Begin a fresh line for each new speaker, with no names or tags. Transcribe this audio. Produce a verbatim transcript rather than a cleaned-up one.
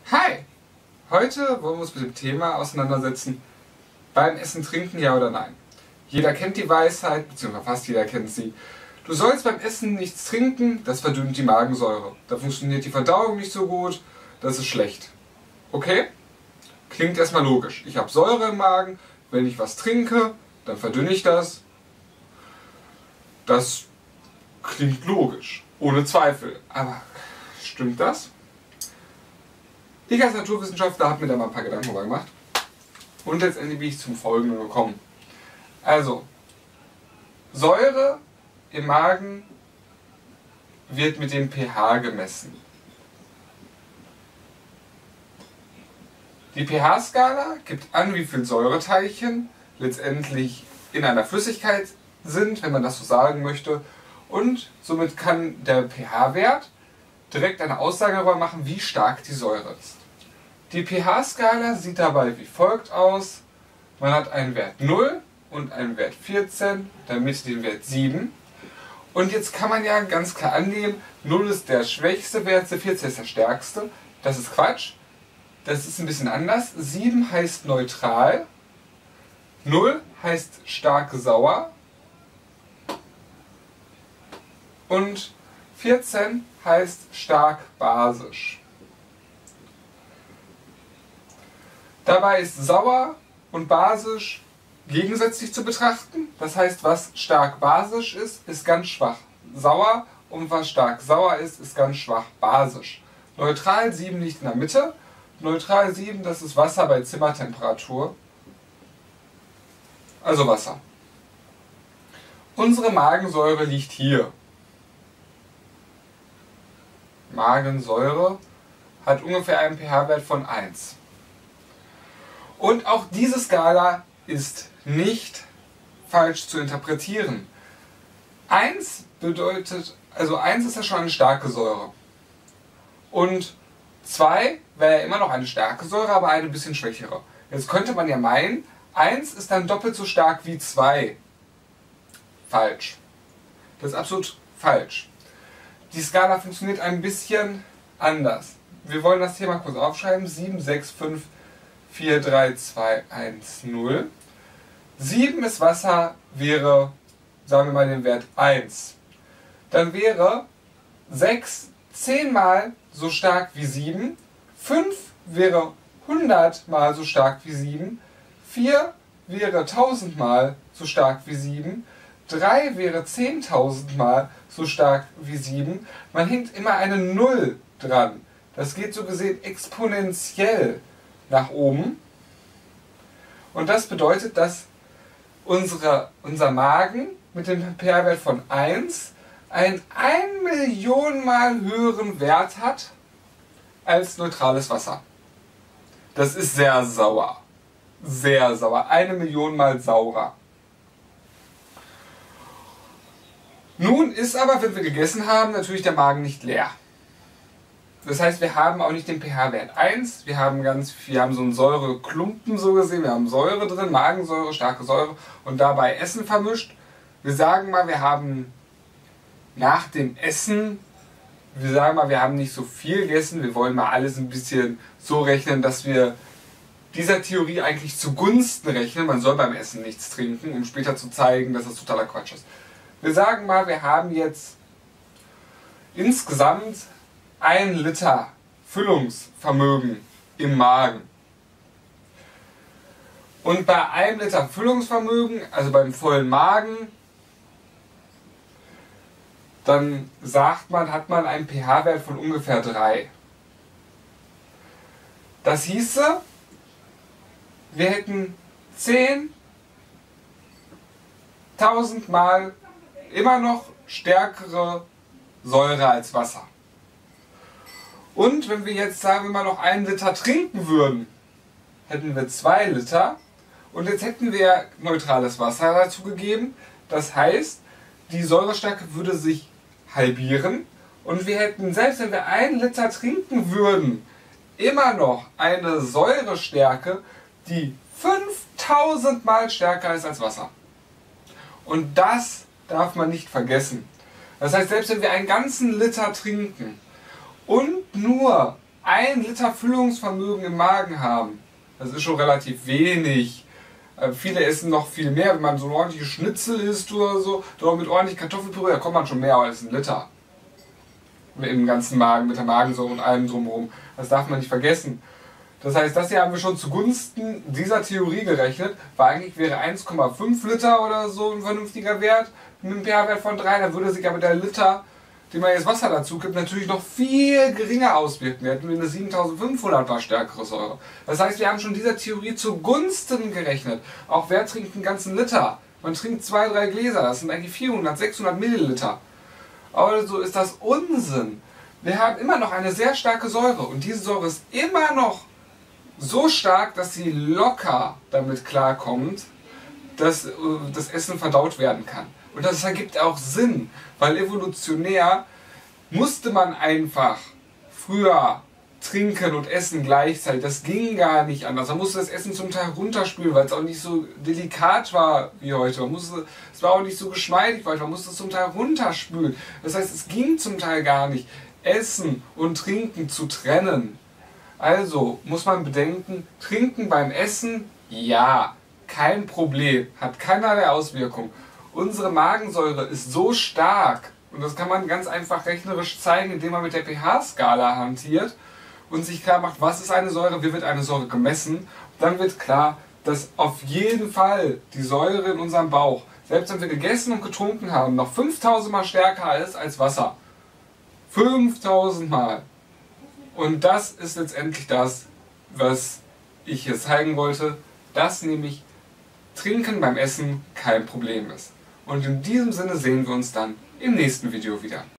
Hi! Heute wollen wir uns mit dem Thema auseinandersetzen, beim Essen trinken, ja oder nein. Jeder kennt die Weisheit, beziehungsweise fast jeder kennt sie. Du sollst beim Essen nichts trinken, das verdünnt die Magensäure. Da funktioniert die Verdauung nicht so gut, das ist schlecht. Okay? Klingt erstmal logisch. Ich habe Säure im Magen, wenn ich was trinke, dann verdünne ich das. Das klingt logisch, ohne Zweifel. Aber stimmt das? Ich als Naturwissenschaftler habe mir da mal ein paar Gedanken darüber gemacht. Und letztendlich bin ich zum Folgenden gekommen. Also, Säure im Magen wird mit dem pH gemessen. Die pH-Skala gibt an, wie viel Säureteilchen letztendlich in einer Flüssigkeit sind, wenn man das so sagen möchte. Und somit kann der pH-Wert direkt eine Aussage darüber machen, wie stark die Säure ist. Die pH-Skala sieht dabei wie folgt aus. Man hat einen Wert null und einen Wert vierzehn, damit den Wert sieben. Und jetzt kann man ja ganz klar annehmen, null ist der schwächste Wert, vierzehn ist der stärkste. Das ist Quatsch. Das ist ein bisschen anders. sieben heißt neutral, null heißt stark sauer und vierzehn heißt stark basisch. Dabei ist sauer und basisch gegensätzlich zu betrachten. Das heißt, was stark basisch ist, ist ganz schwach sauer und was stark sauer ist, ist ganz schwach basisch. Neutral sieben liegt in der Mitte. Neutral sieben, das ist Wasser bei Zimmertemperatur. Also Wasser. Unsere Magensäure liegt hier. Magensäure hat ungefähr einen pH-Wert von eins. Und auch diese Skala ist nicht falsch zu interpretieren. eins bedeutet, also eins ist ja schon eine starke Säure. Und zwei wäre ja immer noch eine starke Säure, aber eine bisschen schwächere. Jetzt könnte man ja meinen, eins ist dann doppelt so stark wie zwei. Falsch. Das ist absolut falsch. Die Skala funktioniert ein bisschen anders. Wir wollen das Thema kurz aufschreiben. sieben, sechs, fünf, vier, drei, zwei, eins, null. sieben ist Wasser, wäre, sagen wir mal den Wert eins. Dann wäre sechs zehnmal so stark wie sieben. fünf wäre hundertmal so stark wie sieben. vier wäre tausendmal so stark wie sieben. drei wäre zehntausendmal so stark wie sieben. Man hängt immer eine null dran. Das geht so gesehen exponentiell nach oben. Und das bedeutet, dass unsere, unser Magen mit dem pH-Wert von eins einen ein Million Mal höheren Wert hat als neutrales Wasser. Das ist sehr sauer. Sehr sauer. Eine Million Mal saurer. Nun ist aber, wenn wir gegessen haben, natürlich der Magen nicht leer. Das heißt, wir haben auch nicht den pH-Wert eins, wir haben, ganz, wir haben so einen Säureklumpen so gesehen, wir haben Säure drin, Magensäure, starke Säure und dabei Essen vermischt. Wir sagen mal, wir haben nach dem Essen, wir sagen mal, wir haben nicht so viel gegessen, wir wollen mal alles ein bisschen so rechnen, dass wir dieser Theorie eigentlich zugunsten rechnen, man soll beim Essen nichts trinken, um später zu zeigen, dass das totaler Quatsch ist. Wir sagen mal, wir haben jetzt insgesamt ein Liter Füllungsvermögen im Magen. Und bei einem Liter Füllungsvermögen, also beim vollen Magen, dann sagt man, hat man einen pH-Wert von ungefähr drei. Das hieße, wir hätten zehntausend Mal immer noch stärkere Säure als Wasser. Und wenn wir jetzt, sagen wir mal, noch einen Liter trinken würden, hätten wir zwei Liter. Und jetzt hätten wir neutrales Wasser dazu gegeben. Das heißt, die Säurestärke würde sich halbieren. Und wir hätten, selbst wenn wir einen Liter trinken würden, immer noch eine Säurestärke, die fünftausend Mal stärker ist als Wasser. Und das darf man nicht vergessen. Das heißt, selbst wenn wir einen ganzen Liter trinken und nur ein Liter Füllungsvermögen im Magen haben. Das ist schon relativ wenig. Äh, viele essen noch viel mehr, wenn man so ein ordentliches Schnitzel isst oder so, oder mit ordentlich Kartoffelpüree, da kommt man schon mehr als ein Liter. Im ganzen Magen, mit der Magensäure und allem drumherum. Das darf man nicht vergessen. Das heißt, das hier haben wir schon zugunsten dieser Theorie gerechnet, weil eigentlich wäre eins Komma fünf Liter oder so ein vernünftiger Wert mit einem pH-Wert von drei, dann würde sich aber der Liter, den man jetzt Wasser dazu gibt, natürlich noch viel geringer auswirken. Wir hätten eine siebentausendfünfhundert Bar stärkere Säure. Das heißt, wir haben schon dieser Theorie zugunsten gerechnet. Auch wer trinkt einen ganzen Liter? Man trinkt zwei, drei Gläser, das sind eigentlich vierhundert, sechshundert Milliliter. Aber so ist das Unsinn. Wir haben immer noch eine sehr starke Säure und diese Säure ist immer noch so stark, dass sie locker damit klarkommt, dass äh, das Essen verdaut werden kann. Und das ergibt auch Sinn, weil evolutionär musste man einfach früher trinken und essen gleichzeitig. Das ging gar nicht anders. Man musste das Essen zum Teil runterspülen, weil es auch nicht so delikat war wie heute. Man musste, es war auch nicht so geschmeidig, weil man musste es zum Teil runterspülen. Das heißt, es ging zum Teil gar nicht, Essen und Trinken zu trennen. Also muss man bedenken, Trinken beim Essen, ja, kein Problem, hat keinerlei Auswirkung. Unsere Magensäure ist so stark, und das kann man ganz einfach rechnerisch zeigen, indem man mit der pH-Skala hantiert und sich klar macht, was ist eine Säure, wie wird eine Säure gemessen. Dann wird klar, dass auf jeden Fall die Säure in unserem Bauch, selbst wenn wir gegessen und getrunken haben, noch fünftausend Mal stärker ist als Wasser. fünftausend Mal. Und das ist letztendlich das, was ich hier zeigen wollte, dass nämlich Trinken beim Essen kein Problem ist. Und in diesem Sinne sehen wir uns dann im nächsten Video wieder.